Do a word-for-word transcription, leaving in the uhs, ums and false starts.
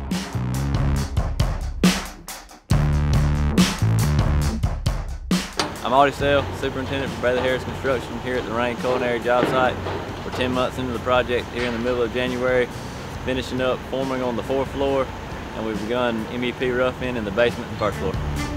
I'm Audie Sale, Superintendent for Bailey Harris Construction here at the Rane Culinary job site. We're ten months into the project here in the middle of January, finishing up forming on the fourth floor, and we've begun M E P roughing in the basement and first floor.